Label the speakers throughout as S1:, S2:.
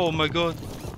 S1: Oh my god.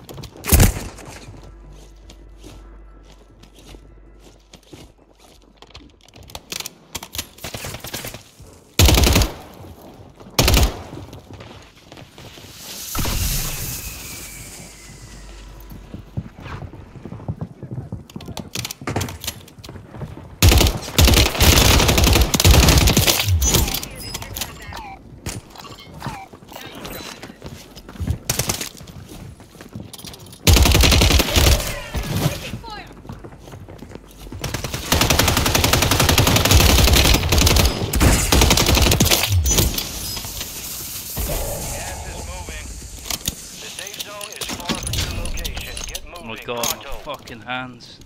S1: Oh my god, my fucking hands.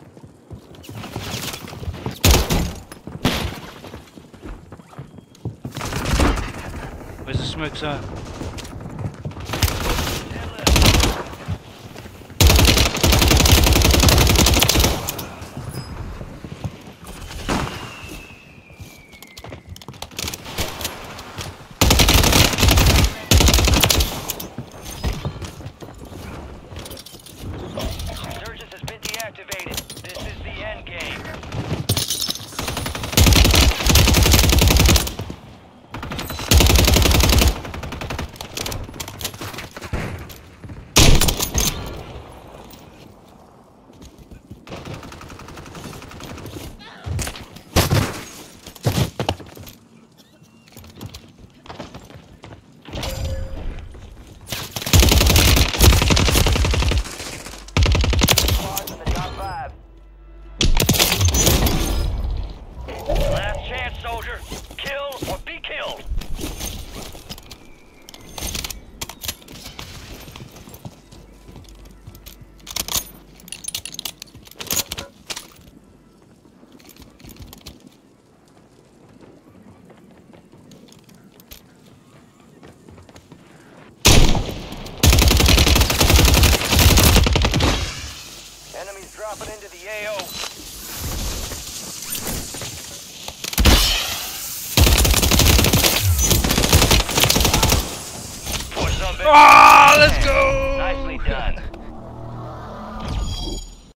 S1: Where's the smoke zone?
S2: This is the end game. Last chance, soldier. Kill or be killed. Enemies dropping into the AO.
S1: Ah, let's go!